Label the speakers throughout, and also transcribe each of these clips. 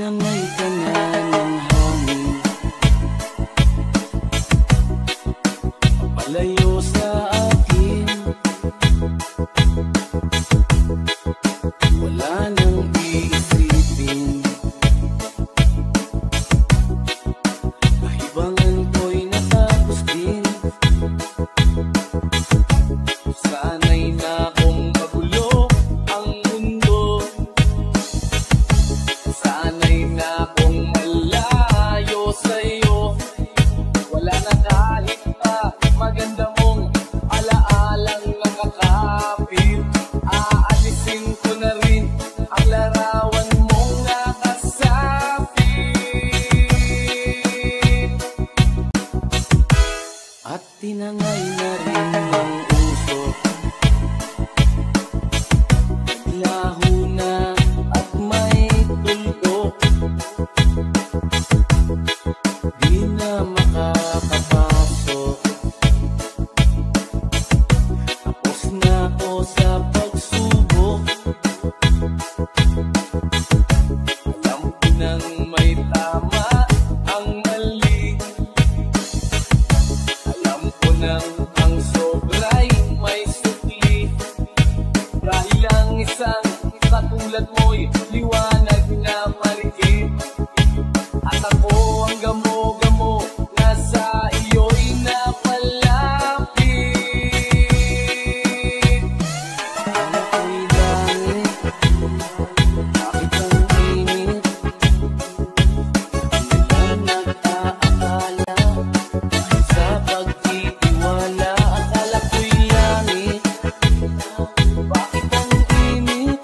Speaker 1: tinangay ka na ng hangin, palayo sa akin. Wala nang iisipin, nahibangan ko'y natapos din. Sana'y na kung magulo ang mundo, sana'y na kung malayo sa'yo. Wala na kahit pa maganda mong alaalang nakakapit. Aalisin ko na rin ang larawan mong nakasapit, at tinangay na rin ang uso. Laho na at may tuldok, di na makakapasok. Tapos na ako sa pagsubok. Alam ko nang may tama ang mali, alam ko nang ang sobra'y may sukli. Dahil ang isang katulad mo'y liwanag na marikit, at ako ang gamo-gamo na sa iyo'y napalapit. Akala ko'y langit, bakit ang init? Hindi lang nag-aakala dahil sa pagtitiwala. Akala ko'y langit, bakit ang init?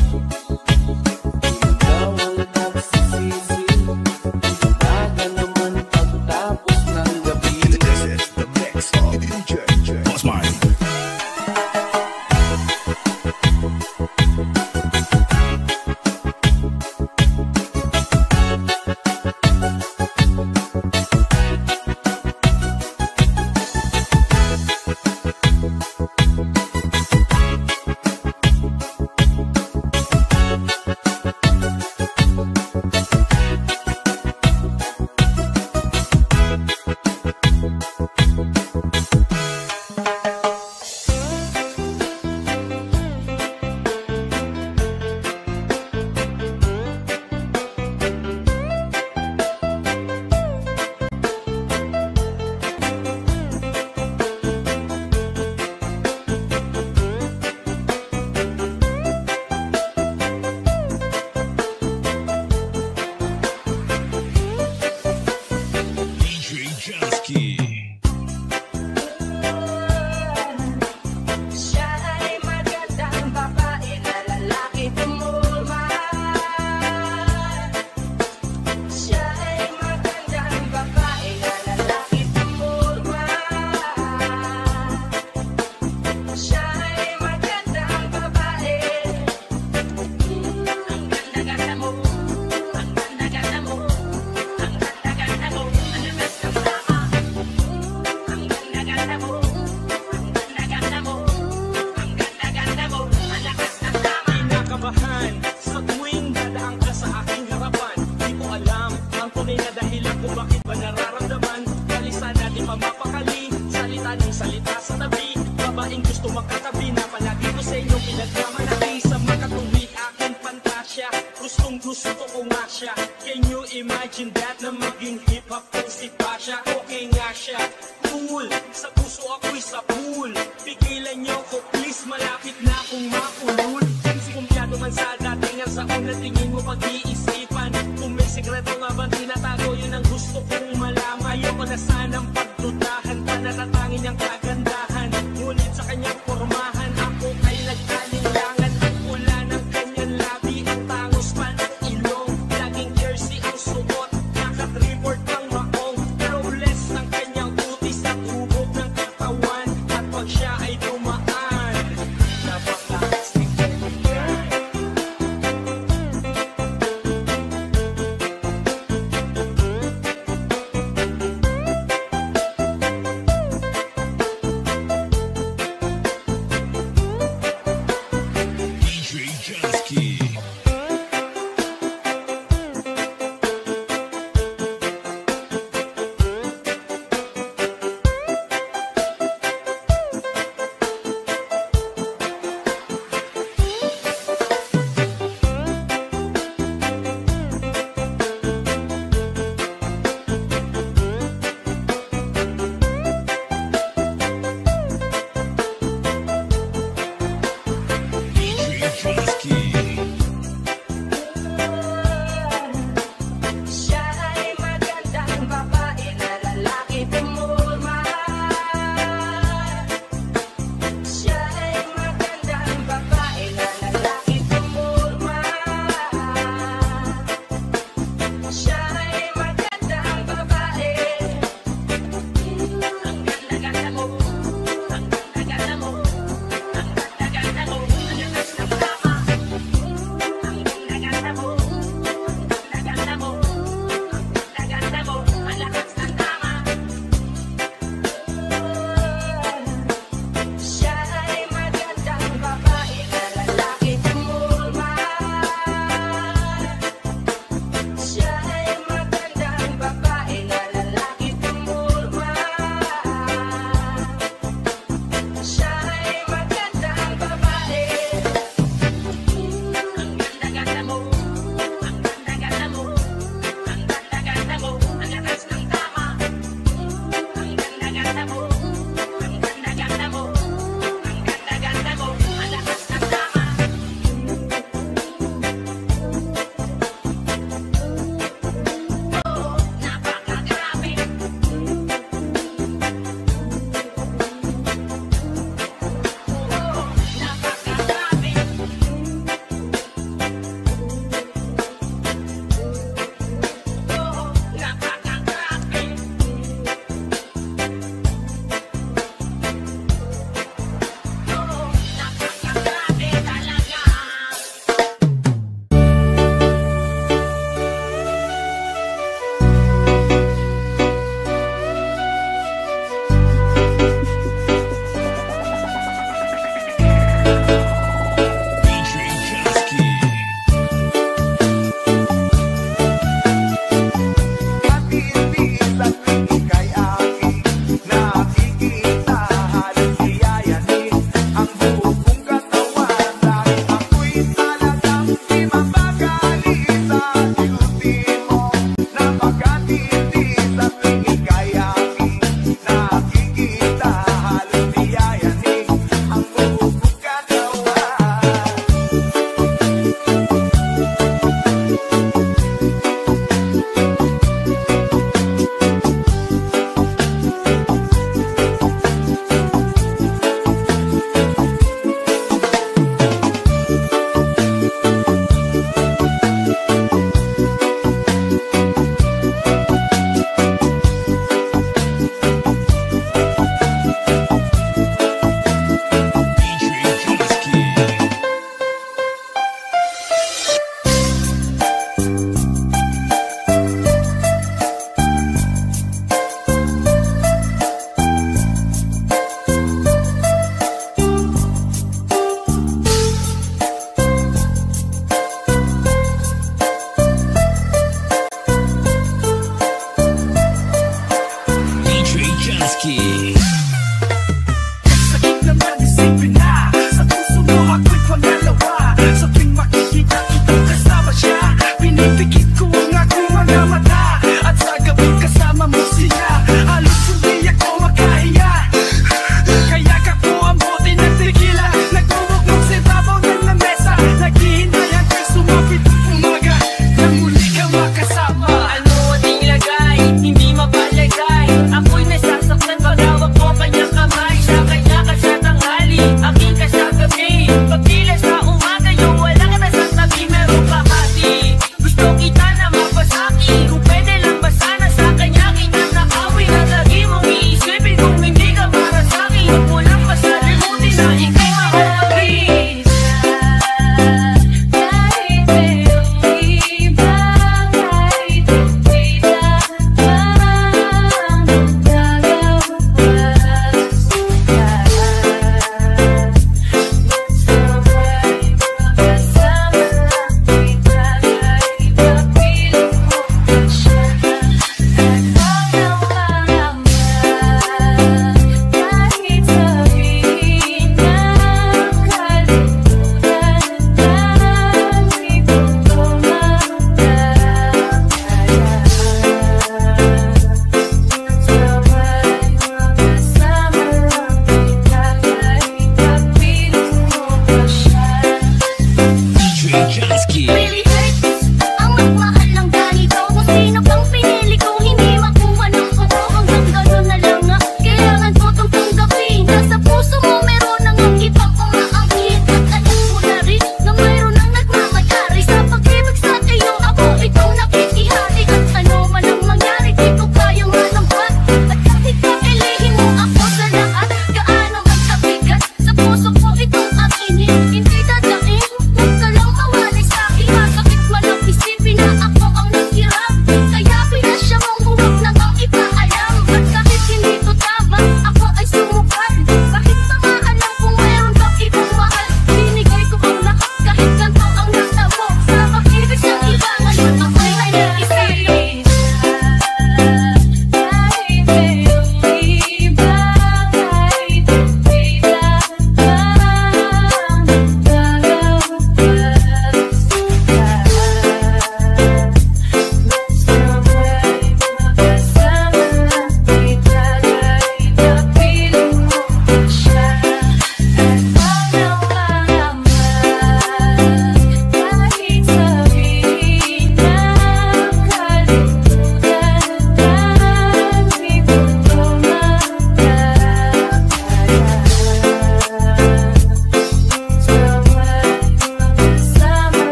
Speaker 1: Ikaw ang nagsisisi, umaga naman pagtapos ng gabi.
Speaker 2: This is the mix of DJ Boss Mike. DJ Jansky.
Speaker 3: Siya ay magandang babae na lalaki tumulma. Siya ay magandang babae na lalaki tumulma. Siya ay magandang babae. Ang ganda-ganda mo, ang ganda-ganda mo, ang ganda-ganda mo, ang best of tama. Ang ganda-ganda mo, ang ganda-ganda mo, ang ganda-ganda mo, ang lakas ng tama.
Speaker 4: Kinakabahan sa tuwing dadaang ka sa aking harapan. Di ko alam ang tunay na dahilan kung bakit ba nararamdaman. Kalisan natin mamapakali, salita ng salita sa tabi. Babaeng gusto makatabi na palagi ko sa inyong pinagmamalaki. Sa makatuwi aking pantasya, gustong gusto ko nga siya. Can you imagine that na maging hip-hop kung si Pasha? Okay nga siya, cool, sa puso ako'y sa pool. Pigilan niyo ko please, malapit na akong makulul. Kumpiado man sa datingan, sa una tingin mo pag-iisipan. Kung may sekreto nga ba tinatago, yun ang gusto kong malaman. Ayoko na sanang pagdudahan, pananatangin niyang kagandahan. Ngunit sa kanyang pormahan, ako ay nagkalinlangan. Ang pula ng kanyang labi, ang tangos pa ng ilong. Laging jersey ang suot, naka-report pang maong. Pero less ng kanyang utis at hubog ng katawan. At pag siya ay dumaan, napaka-stick.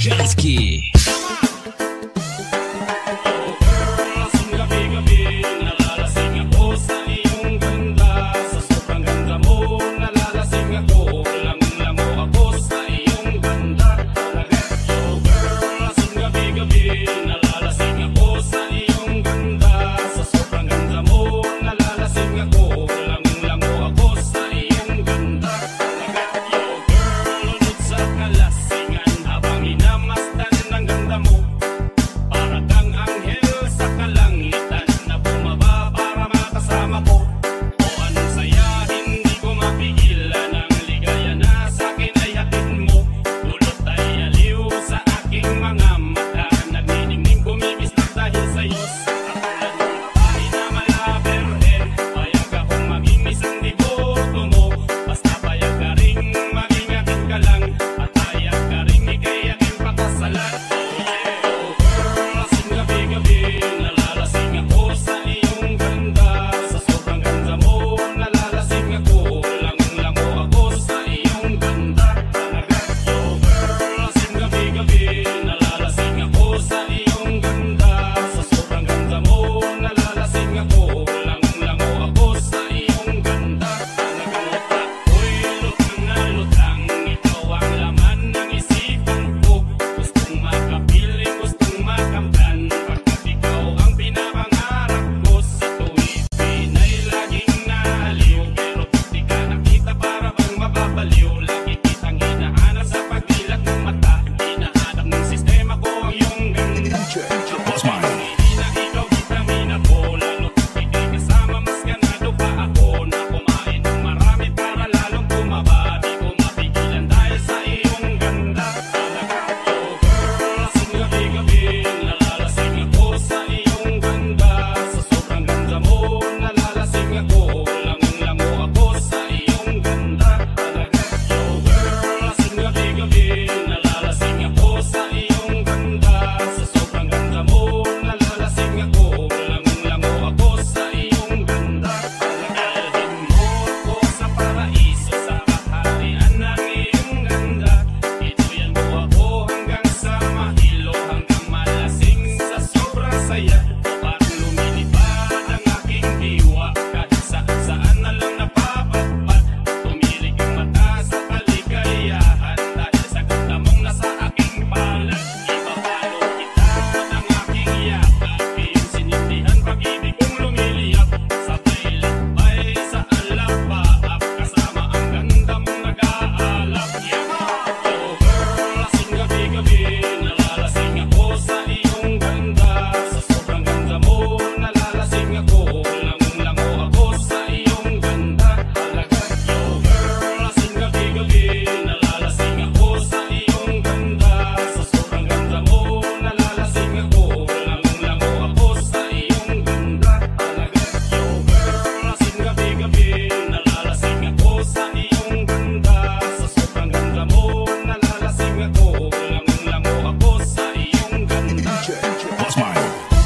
Speaker 2: Jansky.
Speaker 4: Lasing gabi-gabi, nalalasing ako sa iyong ganda. Sa sobrang ganda mo, nalalasing ako. Lango ako sa iyong ganda. Talaga, oh girl, lasing gabi-gabi, nalalasing ako sa iyong ganda. Sa sobrang ganda mo, nalalasing ako. Lango ako sa iyong ganda. Talaga, oh girl, lunod sa kalasingan habang inamasdan ng ganda mo. Para kang anghel sa kalangitan na bumaba para makasama ko. O anong saya, hindi ko mapigilan. Ang ligaya na sa'kin ay hatid mo. Dulot ay aliw sa aking mga mata. Nagniningning kumikislap dahil sa'yo. Katulad ng babae na malaberhen, payag akong maging isang deboto mo. Basta payag ka ring maging akin ka lang, at payag ka ring ikay aking pakasalan. Oh yeah, oh girl, lasing gabi-gabi, nalalasing ako sa iyong ganda. Sa sobrang ganda mo, nalalasing ako. Lango ako sa iyong ganda. Talaga, oh girl, lasing gabi-gabi, nalalasing ako sa iyong ganda. Sa sobrang ganda mo, nalalasing ako. Lango ako sa iyong ganda. Talaga, ako'y lutang na lutang. Ikaw ang laman ng isipan ko. Gustong makapiling, gustong makamtan. Pagkat ikaw ang pinapangarap ko. Sa tuwid, pinay laging naaliw. Pero pag di ka nakita, para bang mababaliw. Lagi kitang hinahanap sa pagdilat ng mata. Hinahanap ng sistema ko ang iyong ganda.
Speaker 2: Boss Mike.
Speaker 4: Hindi na ikaw vitamina ko. Lalo pag ika'y kasama, mas ganado pa ako. Na kumain ng marami para lalong tumaba. Di ko mapigilan dahil sa iyong ganda. Talaga, oh girl, lasing gabi-gabi, nalalasing ako sa iyong ganda. Sa sobrang ganda mo, nalalasing ako. Lango ako sa iyong ganda. Talaga, oh girl, lasing gabi-gabi, nalalasing ako sa iyong ganda. Sa sobrang ganda mo, nalalasing ako. Lango ako sa iyong ganda. Dalhin mo ako sa paraiso, sa kaharian ng iyong ganda. Ituyan mo ako hanggang sa mahilo, hanggang malasing sa sobrang saya. Parang lumilipad ang aking diwa, kahit saan na lang napapagpat. Tumirik ang mata sa kaligayahan, dahil sa ganda mong nasa aking palad. Ipapalo kita ng aking yakap, iyong sinindihan pag-ibig kong lumiliyap. Sabay lakbay sa alapaap, kasama ang ganda mong nag-aalap. Oh girl, lasing gabi-gabi, nalalasing ako sa iyong ganda. Sa sobrang ganda mo, nalalasing ako. Lango ako sa iyong ganda. Talaga, oh girl, lasing gabi-gabi, nalalasing ako sa iyong ganda. Sa sobrang ganda mo, nalalasing ako. Lango ako sa iyong ganda. Talaga, oh girl, lasing gabi-gabi, nalalasing ako sa iyong ganda. Sa sobrang ganda mo, nalalasing ako. Lango ako sa iyong ganda.
Speaker 2: Boss Mike.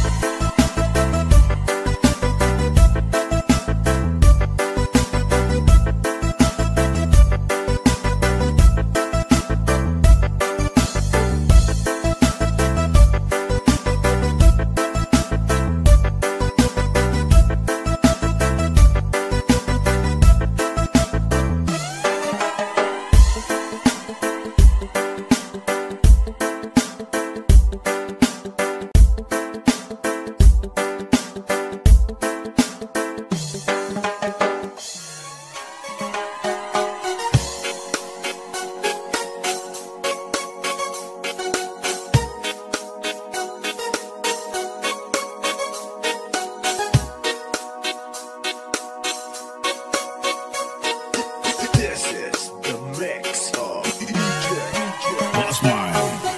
Speaker 2: This is the mix of DJ Boss Mike.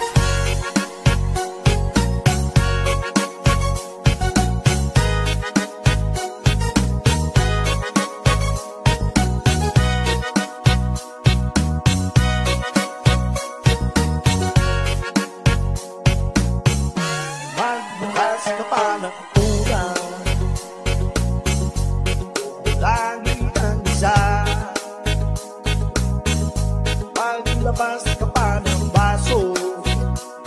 Speaker 5: Magbukas ka pa ng ulan, laging kang isa. Maglabas ka pa ng baso,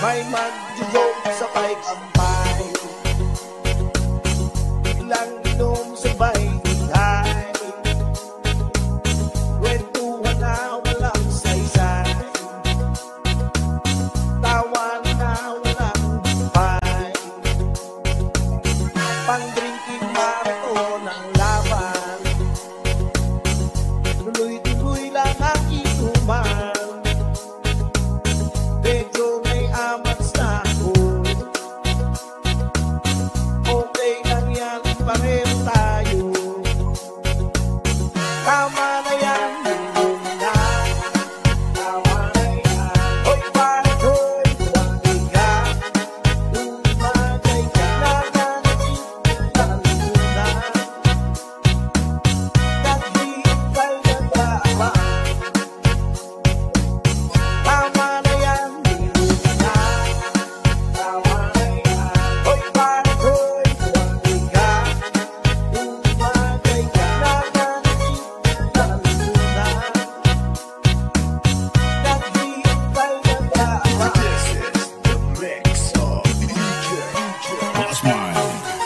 Speaker 5: May mag-joke sabay kampay, biglang inom sabay ingay, kwentuhan na walang saysay, tawa na walang pay, pang-drinking marathon ang laban, tuloy-tuloy lang ang inuman. Medyo may amats na ako, okay lang yan, pareho tayo. Tama na yan, inom na, tama na yan. Hoy pare ko'y buwagay ka, lumagay ka, nananagin na naghihintay na dama. Tama na yan, inom na, tama na yan. Hoy pare ko'y buwagay ka, lumagay ka, nananagin na naghihintay na dama.
Speaker 2: This is the mix of DJ Osmine.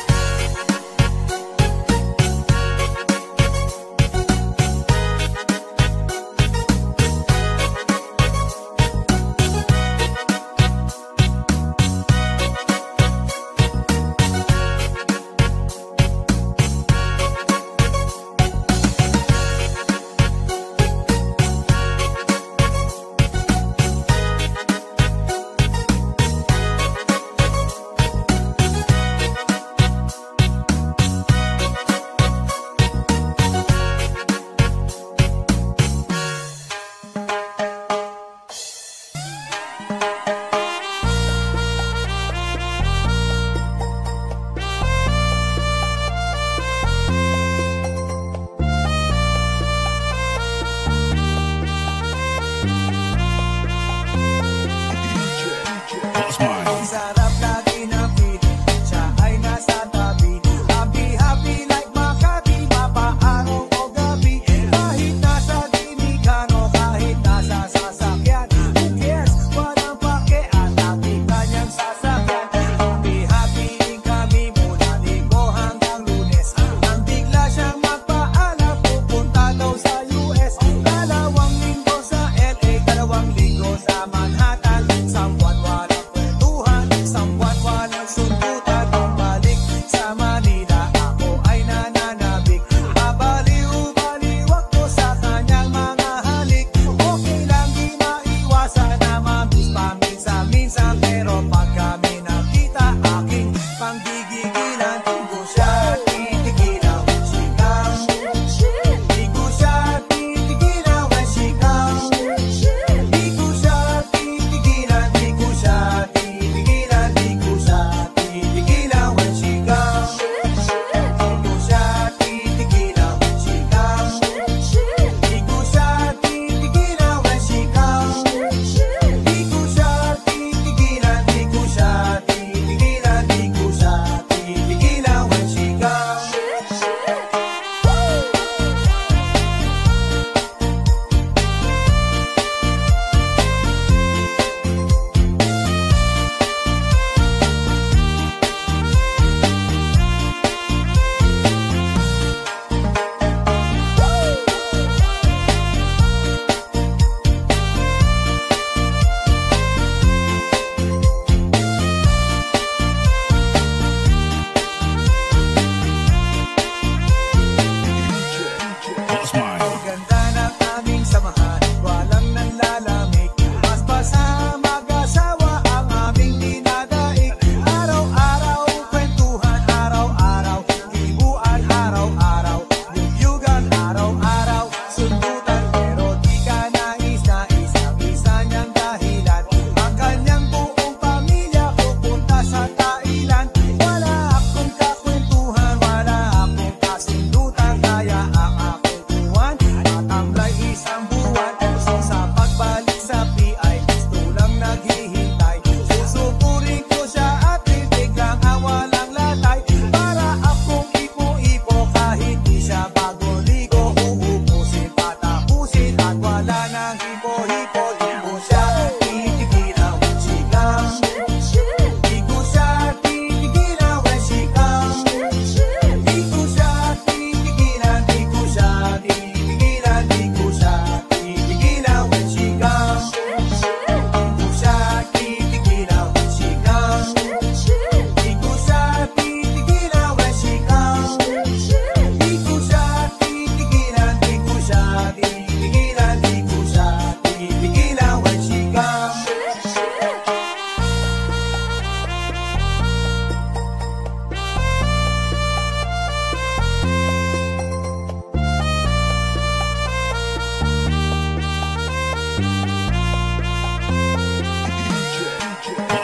Speaker 2: Osmine.
Speaker 5: Sarap lagi ng feeling, siya ay nasa tabi. Happy like Makati, mapaaraw o gabi. Kahit nasa dinigan o kahit nasa sasakyan, who cares? Walang pake at ating kanyang sasakyan. Happy din kami mula Linggo hanggang Lunes. Nang bigla siyang magpaalam, pupunta daw sa US. 2 linggo sa LA, 2 linggo sa Manhattan. Someone walang kwentuhan,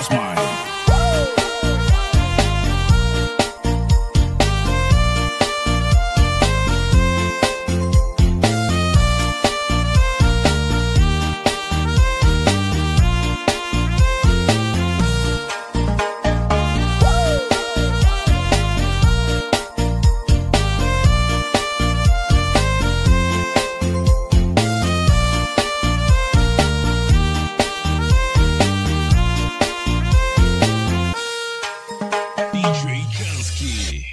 Speaker 2: Boss Man. DJ Kansky.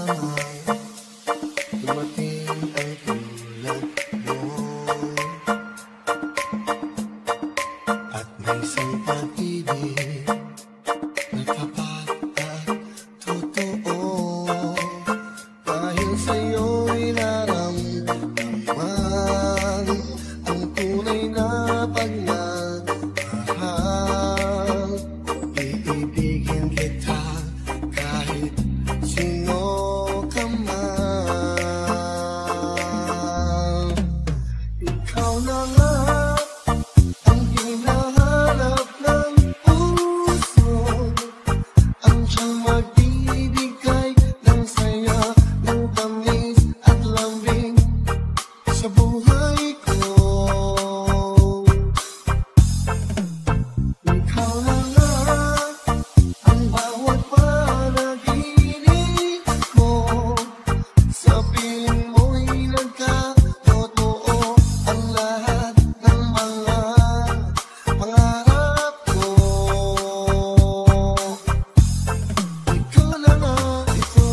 Speaker 6: lamang dumating ang tulad mo. At may isang pag-ibig na tapat at totoo. Dahil sa'yo'y naramdaman ang tunay na pagmamahal. Iibigin kita kahit sino ka man. Ikaw na nga ang hinahanap ng puso, ang siyang magbibigay ng saya, ng tamis at lambing sa buhay ko. Ikaw na nga ang bawat panaginip ko, sa piling mo'y nagkatotoo ang lahat ng mga pangarap ko. Ikaw na nga ito.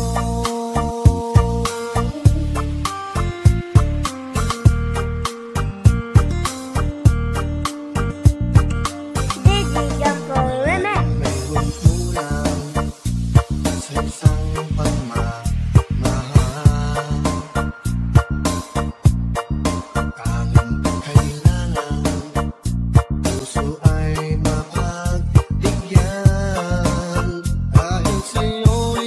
Speaker 7: Digi Jungle Remix.
Speaker 6: Mayroong kulang sa isang pagmamahal. Tanging kailangan puso ay mapagbigyan. Dahil sa'yo'y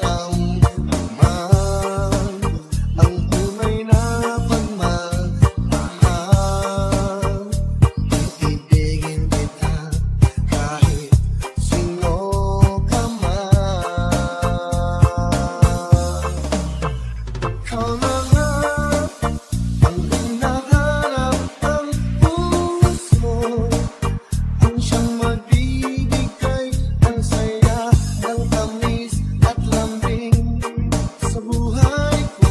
Speaker 6: naramdaman ang tunay na pagmamahal. Iibigin kita kahit sino ka man. Ikaw na nga ang hinahanap ng puso, ang siyang magbibigay ng saya, ng tamis at lambing sa buhay ko.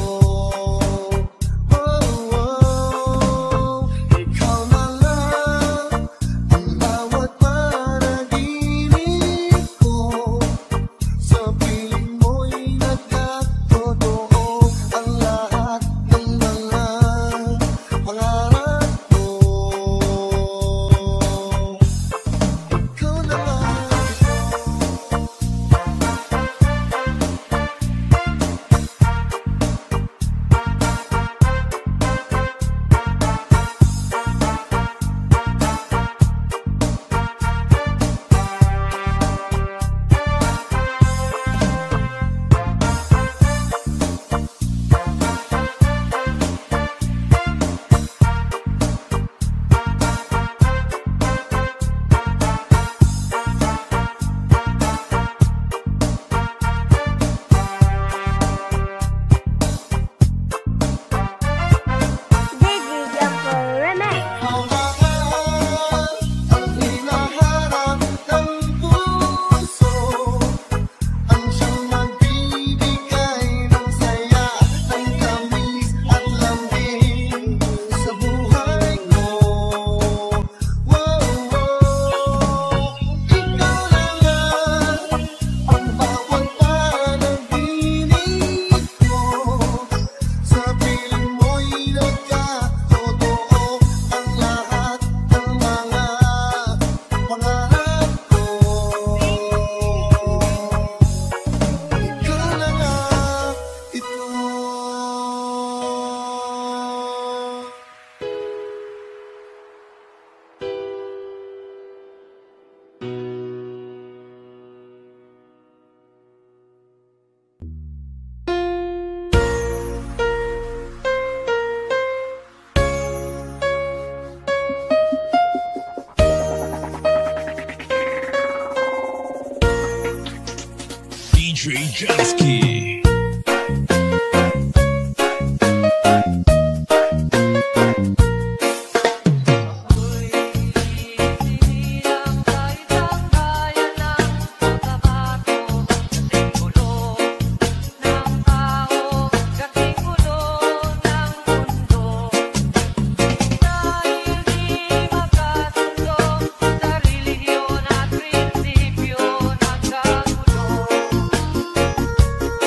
Speaker 6: Ikaw na nga ang bawat panaginip ko, sa piling mo'y nagkatotoo ang lahat ng mga pangarap ko. Ikaw na nga
Speaker 7: Digi Jungle Remix.
Speaker 6: ikaw na nga ang hinahanap ng puso, ang siyang magbibigay ng saya, ng tamis at lambing sa buhay ko. Ikaw na nga ang bawat panaginip ko, sa piling mo'y nagkatotoo ang lahat ng mga pangarap ko. Ikaw na nga ito.
Speaker 2: DJ Jansky.
Speaker 3: Sinilang kahit ang bayan ng pagkabato, kasing gulo ng tao, kasing gulo ng mundo. Dahil di magkasundo sa relihiyon at prinsipyo, nagkagulo.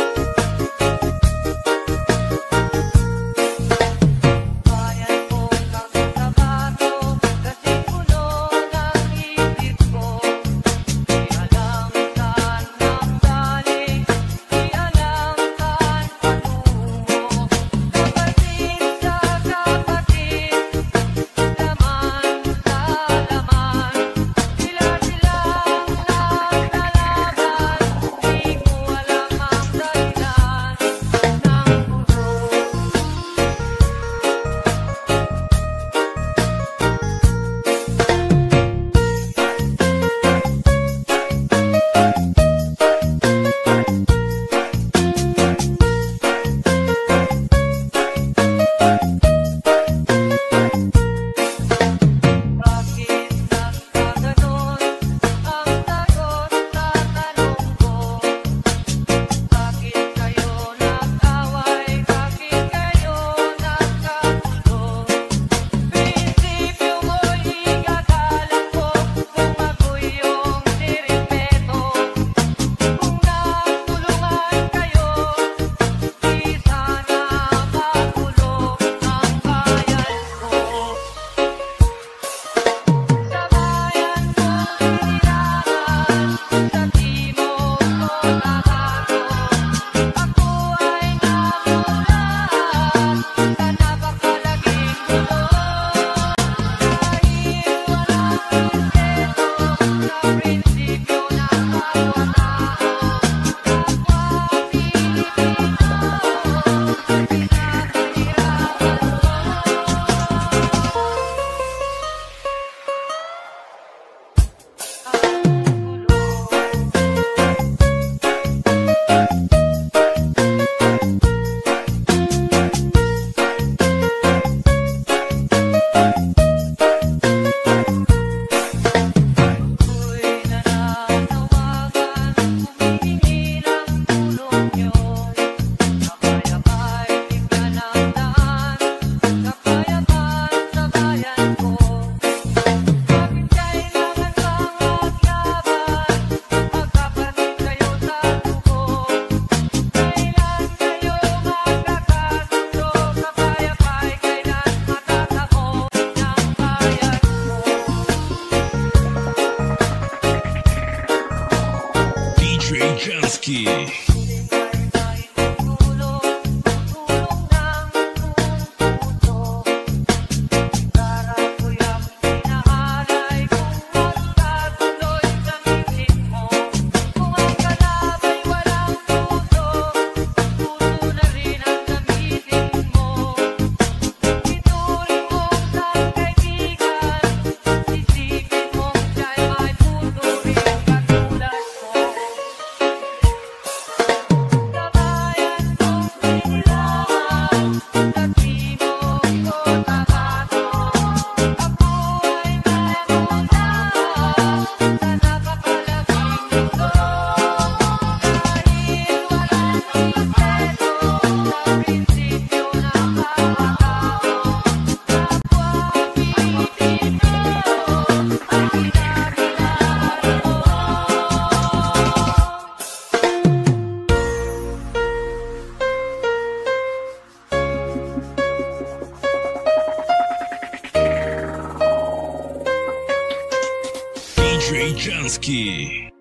Speaker 2: Jansky.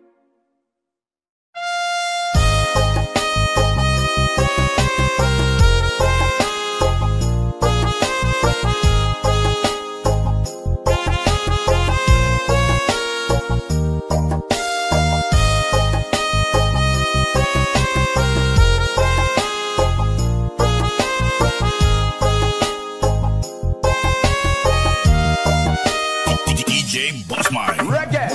Speaker 2: DJ Bossman.
Speaker 6: Reggae.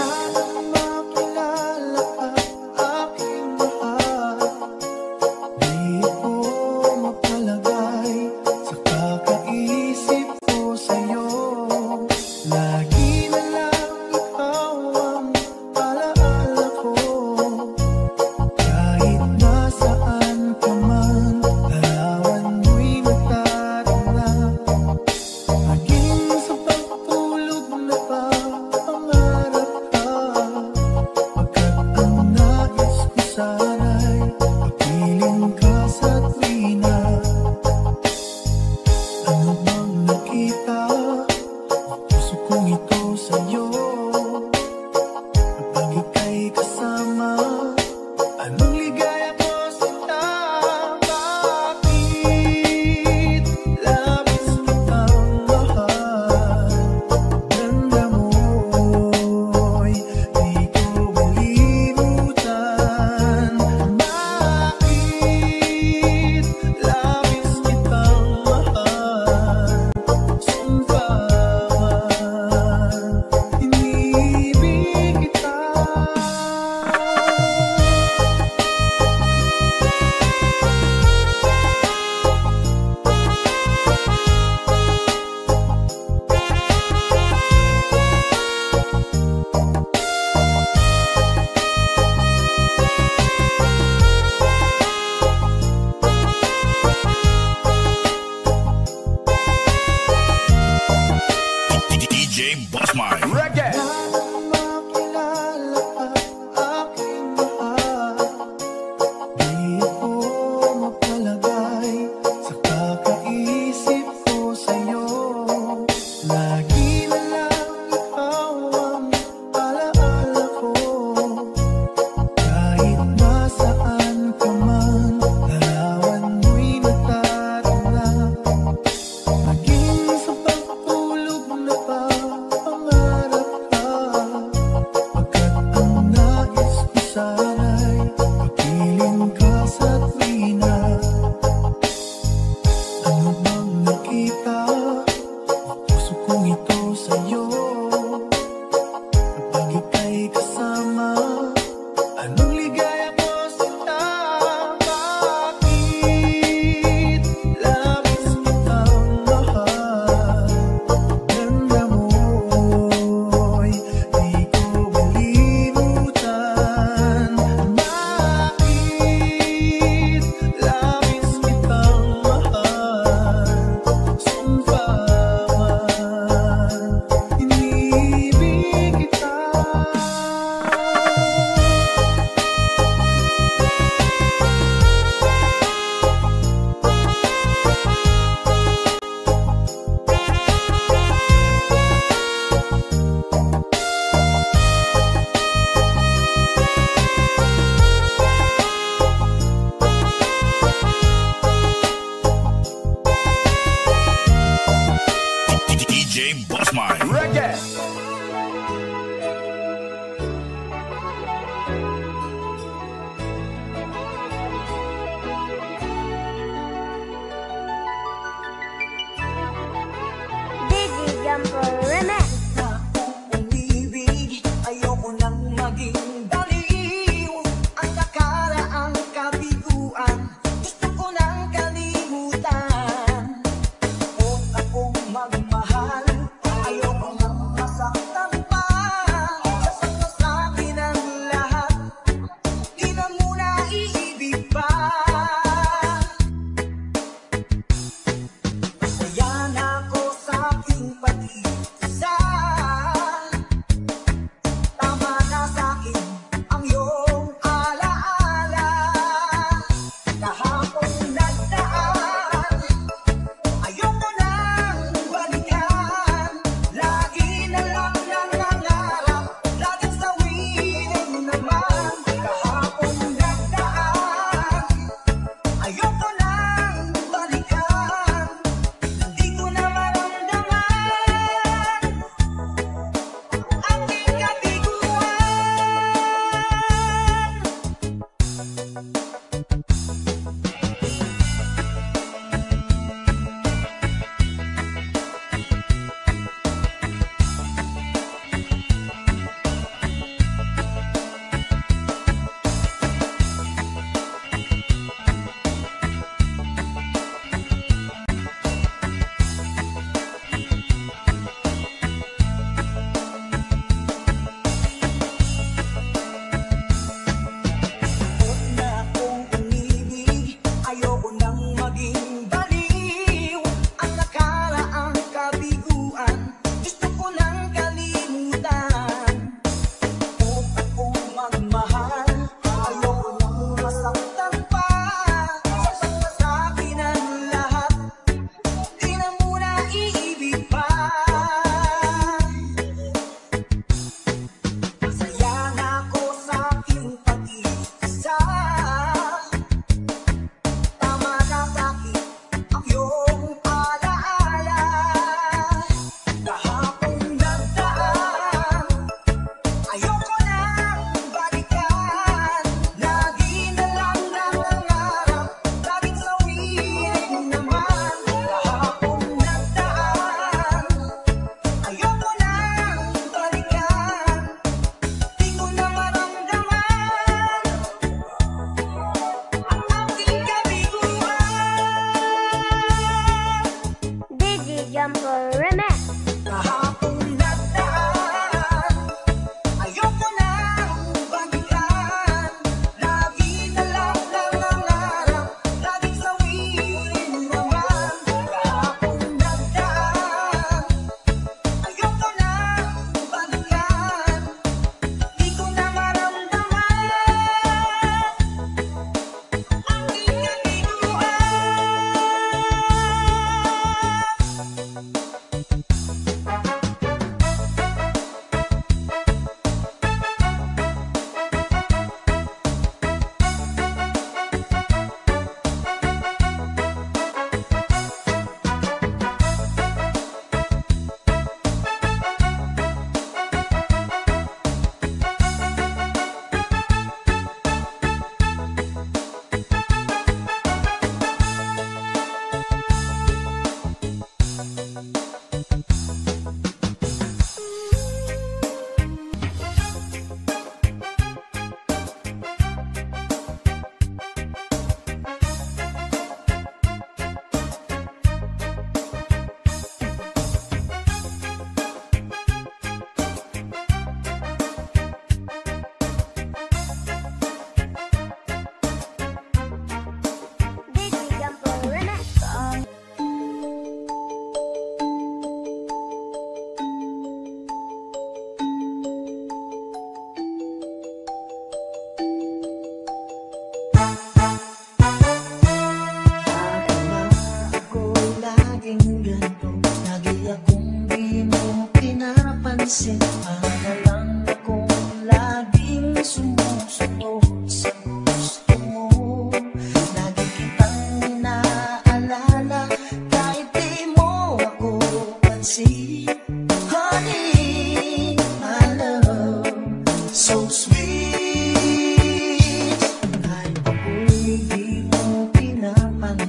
Speaker 2: DJ Bossman.
Speaker 6: Reggae.
Speaker 2: DJ Bossman.
Speaker 6: Reggae.
Speaker 7: Digi Jumper Remix.
Speaker 5: Umibig, ayoko nang maging baliw. Ang nakaraang kabiguan, gusto ko nang kalimutan. Kung akong magmahal, ayoko nang masaktan pa. Sasak na sa'kin ang lahat, di na muna iibig pa. Kaya na ako sa aking pag-ibig.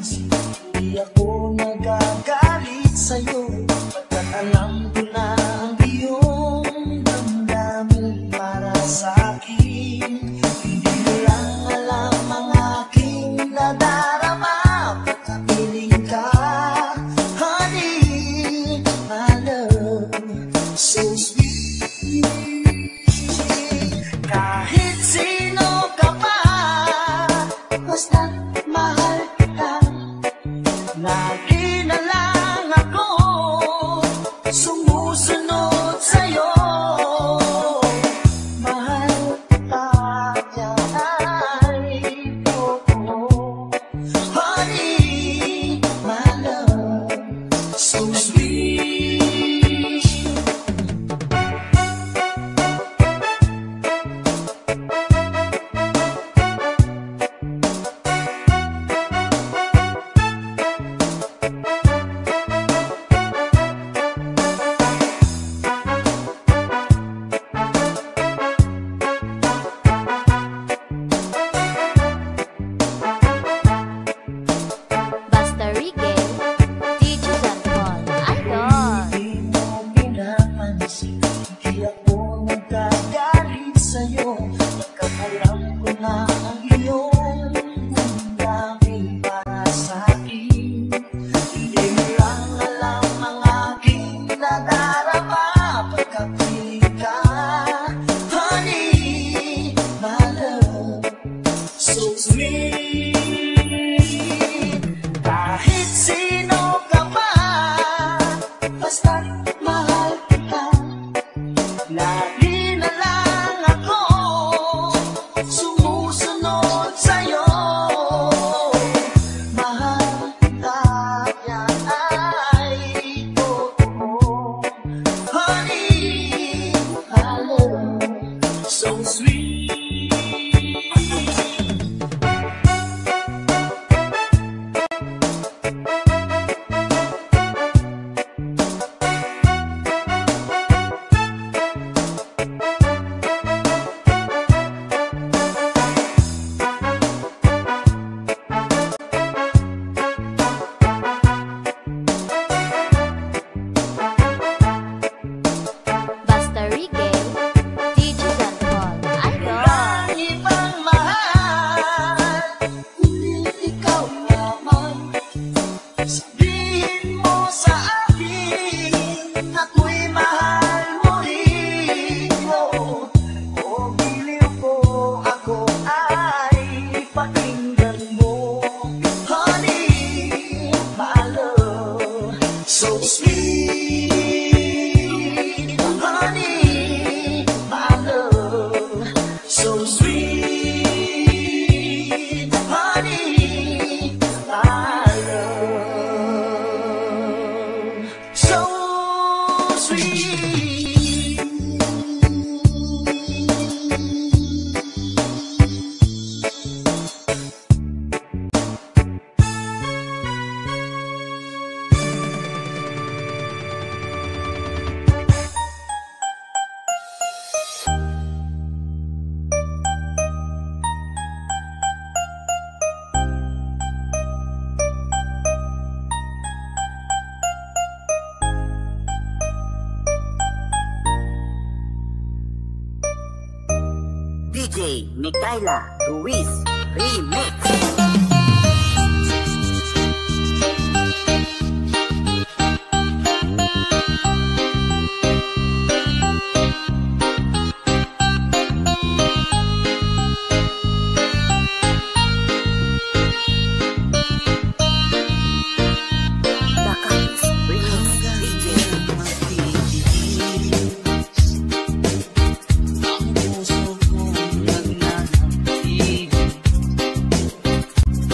Speaker 5: napansin, di ako nagagalit sa'yo, pagkat alam ko na ang iyong damdamin para sa'kin. Hindi mo lang alam ang aking nadarama, pagkapiling ka, honey, my love, so sweet. Kahit sino ka pa, basta't mahal kita, lagi na lang ako sumusunod sa'yo. Mahal kita, yan ito, honey, my love, so sweet.
Speaker 8: Basta Reggae, DJ John Paul, Idol.
Speaker 5: Hindi mo pinapansin, hindi ako nagagalit sa'yo, pagkat alam ko na ang iyong damdamin para sa'kin. Hindi mo lang alam ang aking nadarama, pagkapiling ka, honey, my love, so sweet. Kahit sino ka pa, basta't mahal kita, lagi na lang ako sumusunod sa'yo. Mahal kita, yan ay totoo, honey, my love, so sweet.
Speaker 8: Basta Reggae, DJ John Paul, Idol.
Speaker 5: Ang ibang mahal, ngunit ikaw naman. Sabihin mo sa akin, ako'y mahal mo rin. O biliw ko, ako ay pakinggan mo, honey, my love, so sweet. Honey, my love, so sweet. Honey, my love, so sweet.
Speaker 9: DJ Mikaela Ruiz Remix. Backups Remix DJ.
Speaker 5: Ang puso kong naglalambing,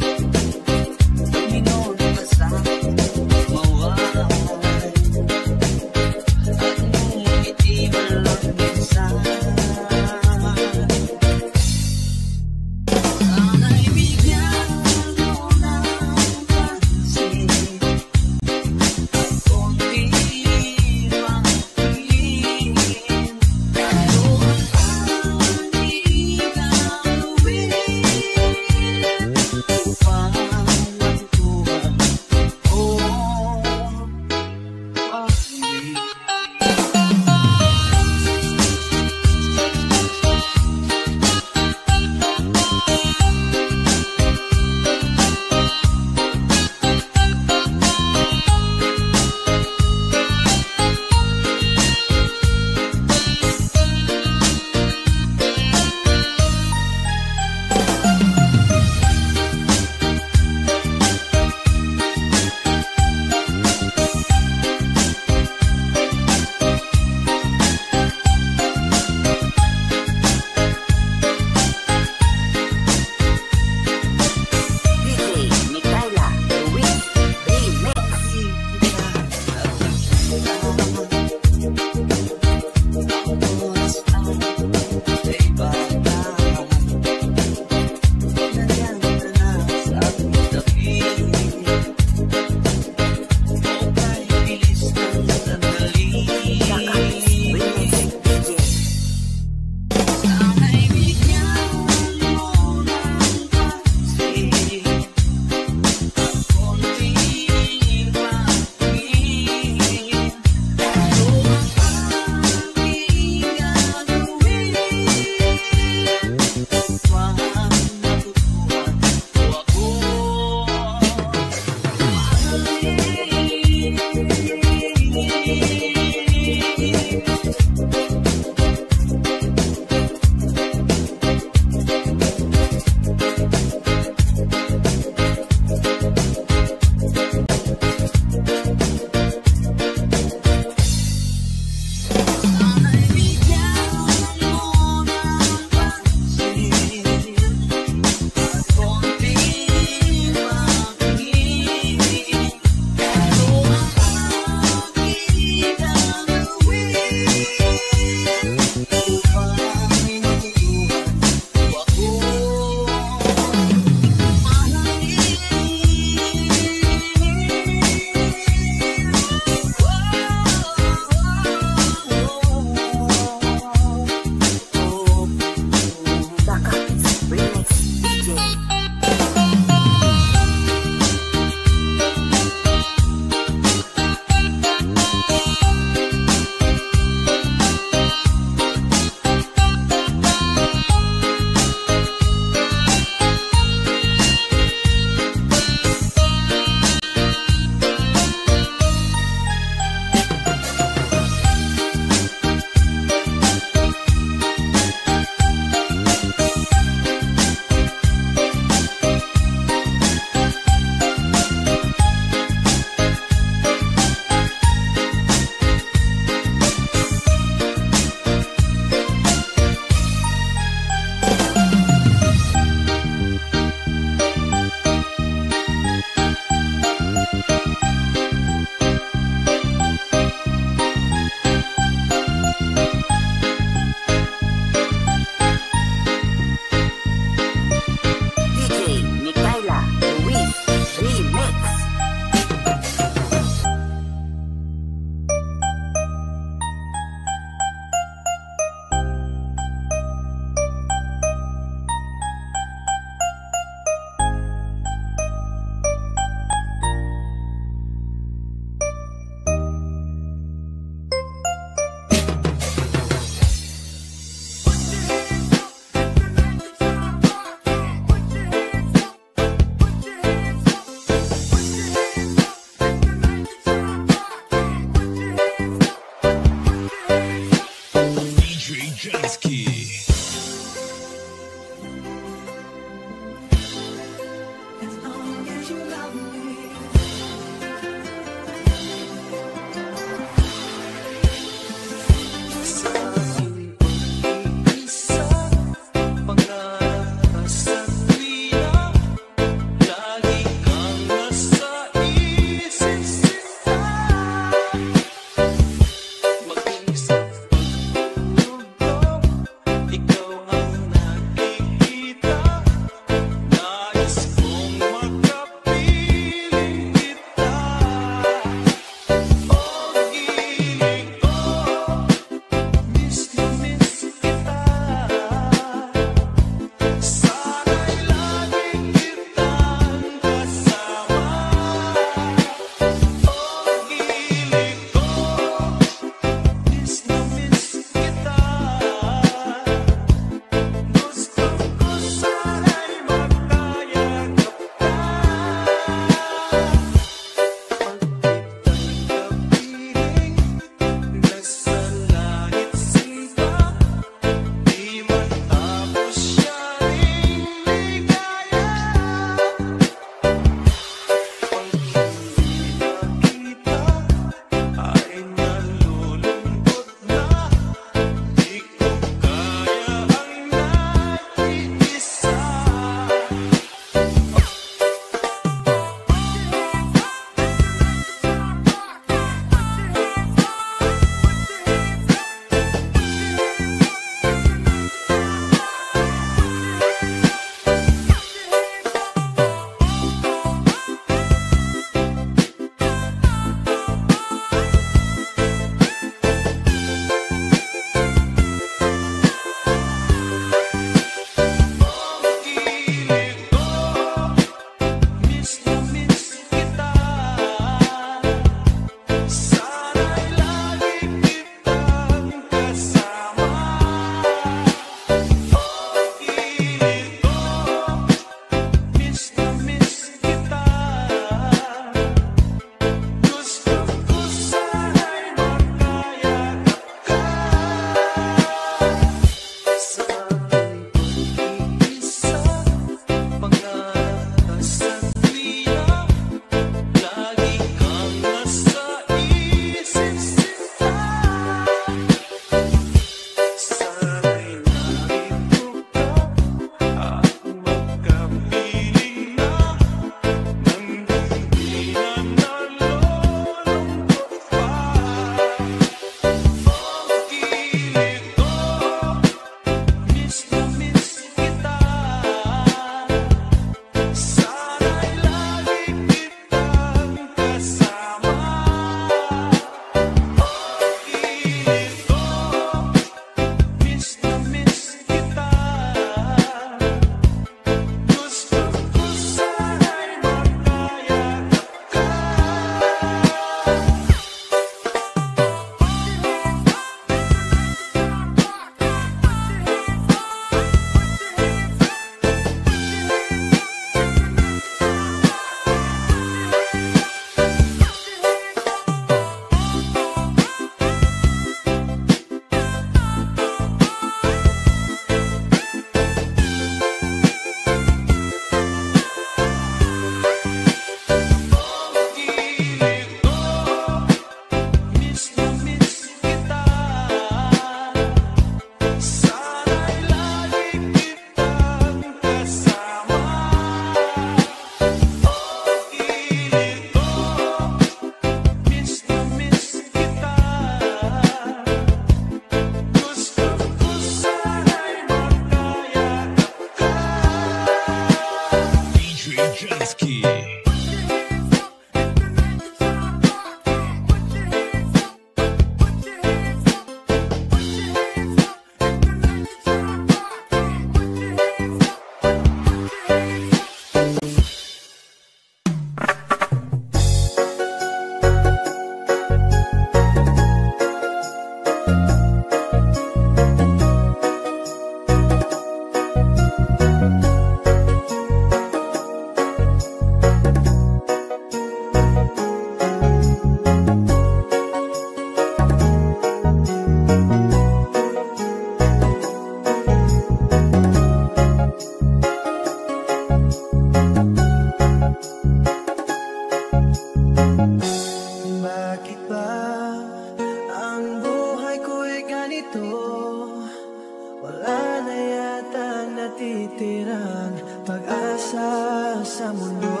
Speaker 5: ito, wala na yata natitirang pag-asa sa mundo.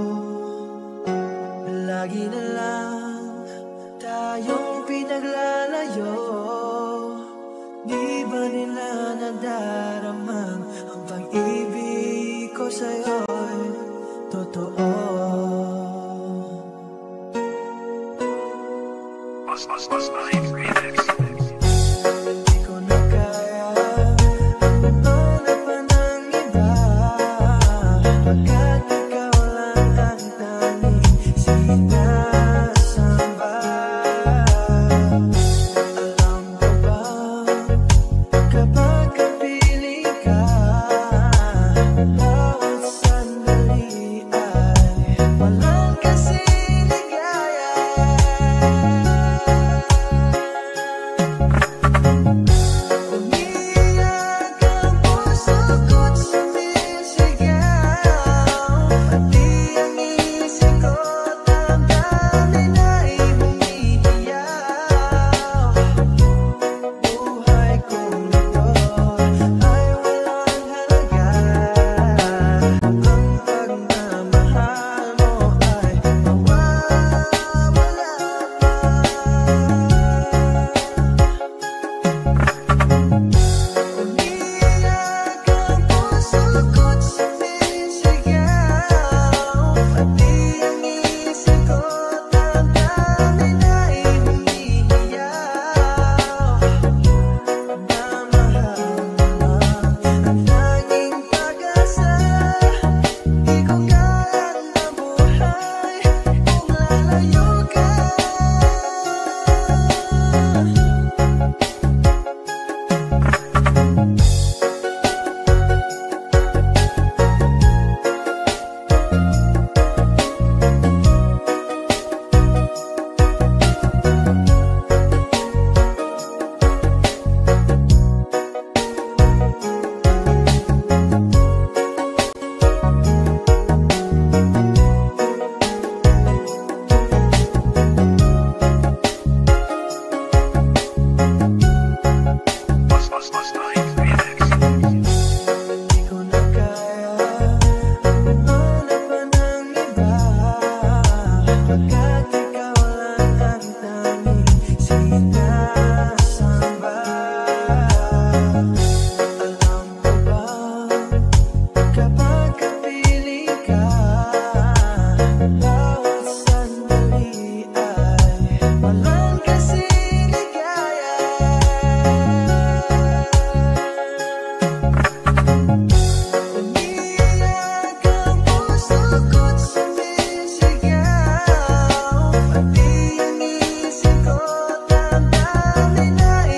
Speaker 5: Lagi na lang tayong pinaglalayo. Di ba nila nadaramang ang pag-ibig ko sa'yo'y totoo? Hindi ko na kaya ang hanapan ng iba, pagkat ikaw lang ang tanging sinasamba. Alam mo ba, kapag kapiling ka, bawat sandali ay walang kasing ligaya. Umiyak ang puso ko't sumisigaw, pati ang isip ko't damdamin ay humihiyaw. Buhay kong ito ay walang halaga, ang pagmamahal mo ay mawawala pa. Umiyak ang puso ko't sumisigaw, pati ang isip ko't damdamin ay humihiyaw. Mamahal mo lang ang tanging pag-asa, di ko kayang mabuhay kung lalayo ka. Hindi ko na kaya ang hanapan ng iba, pagkat ikaw lang ang tanging sinasamba. Alam mo ba, kapag kapiling ka, bawat sandali ay walang kasing ligaya. Umiyak ang puso ko't sumisigaw, pati ang isip ko't damdamin ay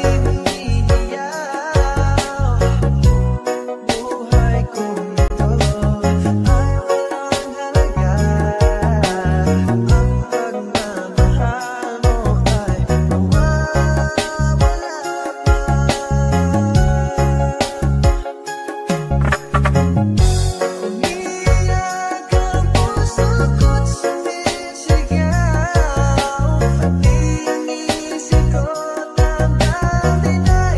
Speaker 5: humihiyaw. Buhay kong ito ay walang halaga, ang pagmamahal mo ay mawawala pa. Umiyak ang puso ko't sumisigaw, pati ang isip ko't damdamin ay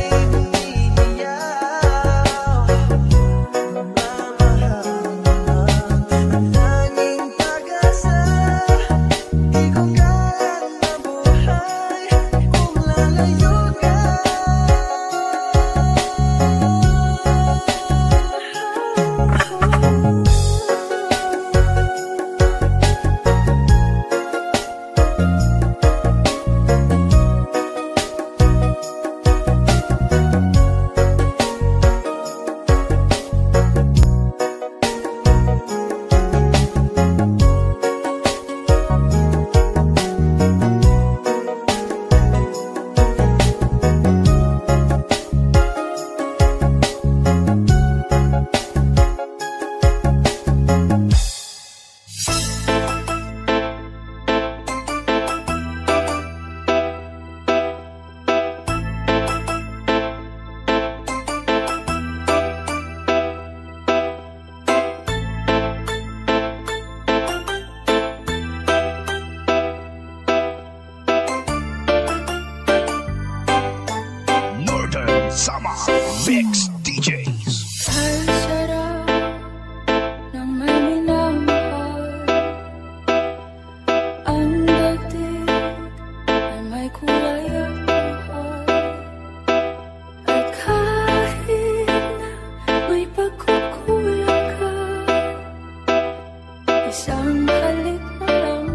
Speaker 5: humihiyaw. Mamahal mo lang ang tanging pag-asa, di ko kayang mabuhay kung lalayo ka.
Speaker 2: Sama Mix DJs.
Speaker 10: Ang sarap ng may minamahal. Ang dating ay may kulay at buhay. At kahit na may pagkukulang ka, isang halik mo lang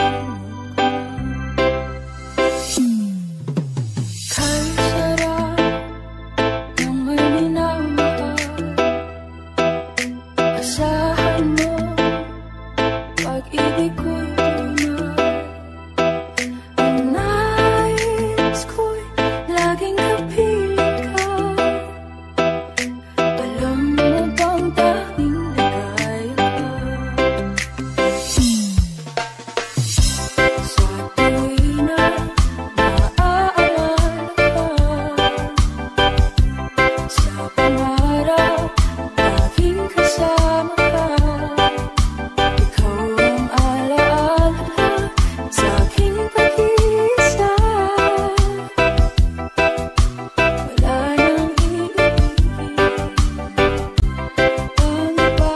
Speaker 10: kay sarap ng may minamahal. Asahan mo, pag-ibig ko'y tunay. Ang nais ko'y laging kapiling ka. Alam mo bang tanging ligaya ka? Sa tuwing na naaalala ka, sa pangarap laging kasama ka. Ikaw ang alaala sa aking pag-iisa. Wala nang iibigin pang iba.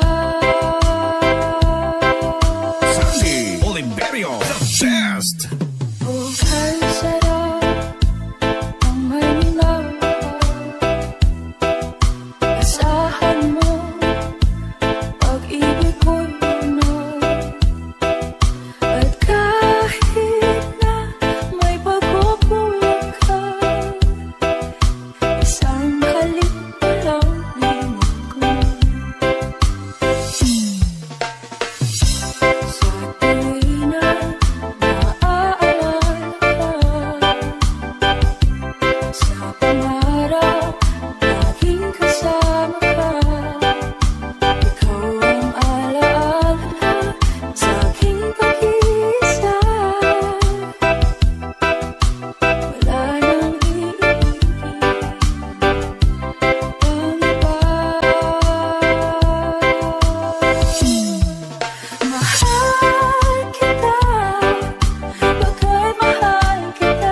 Speaker 2: Sandy Oliverio, the best.
Speaker 10: Oh, kay sarap ang may minamahal. Asahan mo, pag-ibig ko'y tunay. At kahit na may pagkukulang ka, isang halik mo lang limot ko. Sa tuwing na naaalala ka, sa pangarap laging kasama ka. Ikaw ang alaala sa aking pag-iisa. Wala nang iibigin pang iba. Mahal kita, bagay mahal kita.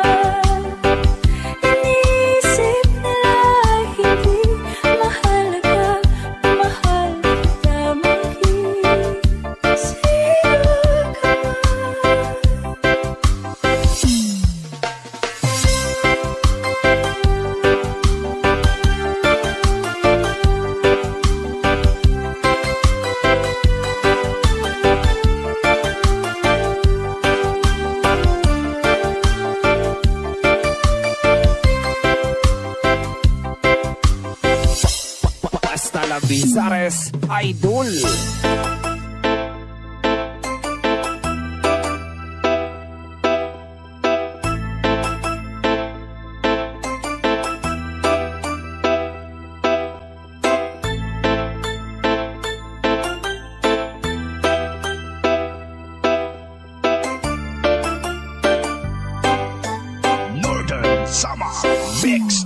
Speaker 10: Inisip nila hindi mahalaga, mahal kita maging sino ka
Speaker 11: Hasta la Bizares Idol.
Speaker 2: Northern Sama Mix